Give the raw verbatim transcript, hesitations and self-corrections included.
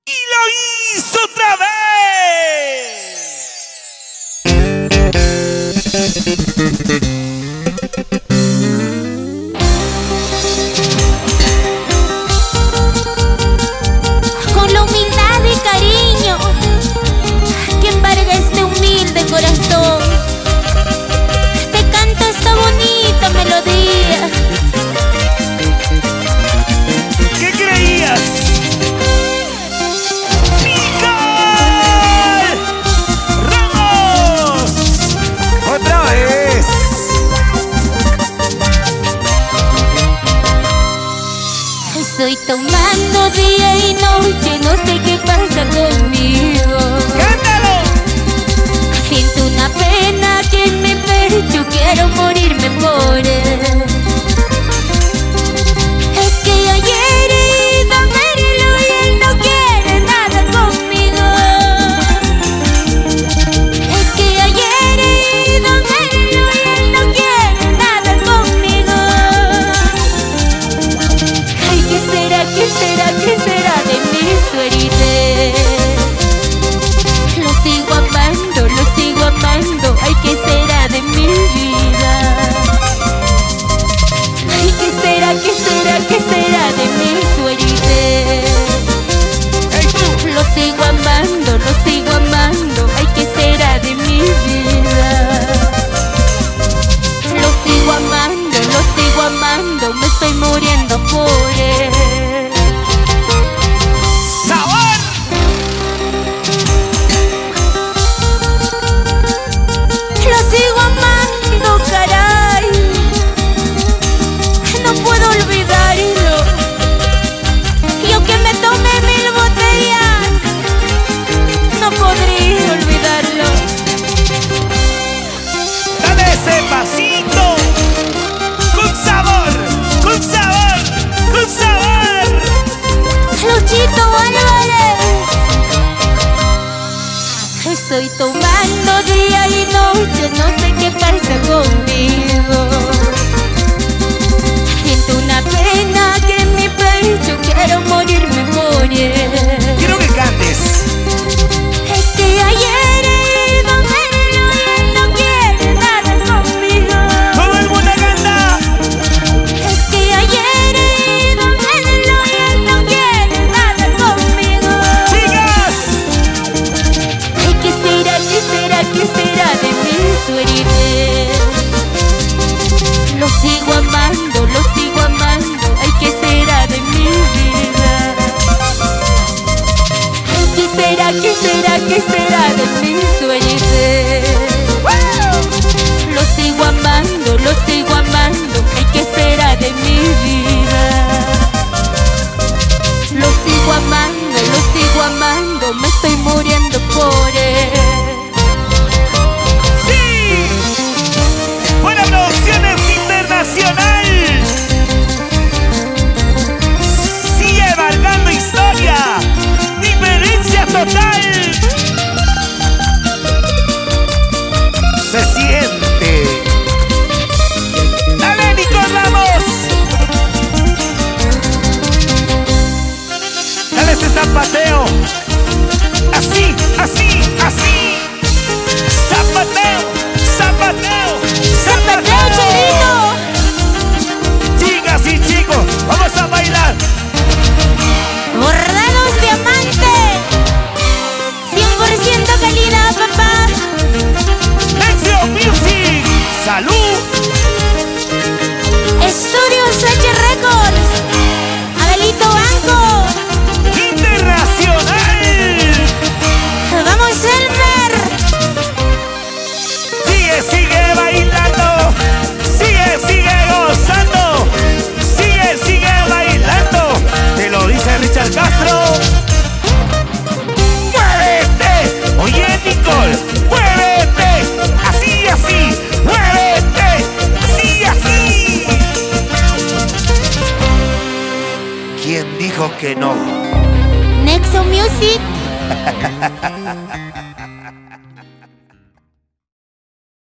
Y lo hizo otra vez. Con la humildad y cariño que embarga este humilde corazón, te canto esta bonita melodía. ¿Qué creías? Estoy tomando día y noche, no sé qué pasa conmigo. ¡Cántalo! Siento una pena que en mi pecho, quiero morirme por él. Es que ayer he ido a verlo y él no quiere nada conmigo. Es que ayer he ido a verlo y él no quiere nada conmigo. Ay, ¿qué será, qué será, qué será de mi suerte? Lo sigo amando, lo sigo amando. Ay, ¿qué será de mi vida? Ay, ¿qué será, qué será, qué será de mi suerte? Lo sigo amando, lo sigo amando. Ay, ¿qué será de mi vida? Lo sigo amando, lo sigo amando. Me estoy muriendo por él. ¡Sabor! Lo sigo amando, caray. No puedo olvidarlo. Y aunque me tome mil botellas, no podría olvidarlo. Dale ese pasito. Con sabor, con sabor, con sabor. Luchito Álvarez. Estoy tomando día y noche, no sé qué pasa conmigo. Siento una pena que en mi pecho, quiero morirme por él. Quiero que cantes. Es que ayer he ido a verlo y él no quiere nada conmigo. Todo el mundo canta. Es que ayer he ido a verlo y él no quiere nada conmigo. Chicas, Ay, ¿qué será, qué será, qué será de mi suerte? Lo sigo amando, lo sigo amando. Ay, ¿qué será de mi vida? Ay, ¿qué será, qué será, qué será de mi suerte? Lo sigo amando, lo sigo amando. Ay, ¿qué será de mi vida? Lo sigo amando, lo sigo amando. Me estoy muriendo por él. sí. Buena Producciones Internacional. Sigue marcando historia. Diferencia total. Se siente. Dale, Nico Ramos. Dale ese zapateo. Así, así, así. Zapateo, zapateo, ¡Zapateo, Chelito! Chicas y chicos, vamos a bailar. Bordados diamante, cien por ciento calidad, papá. Nexio Music. Salud. Estudios H Records, Abelito Banco. Internacional. Vamos, Elmer. Sigue, sigue bailando. Sigue, sigue gozando. Sigue, sigue bailando. Te lo dice Richard Castro. ¡Muévete! Oye, Nicole, muévete. Así, así. Muévete. Así, así. ¿Quién dijo que no? Nexo Music.